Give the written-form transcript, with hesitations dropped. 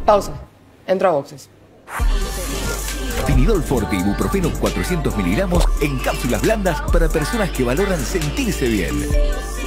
Pausa. Entro a boxes. Finidol Forte Ibuprofeno 400 miligramos en cápsulas blandas para personas que valoran sentirse bien.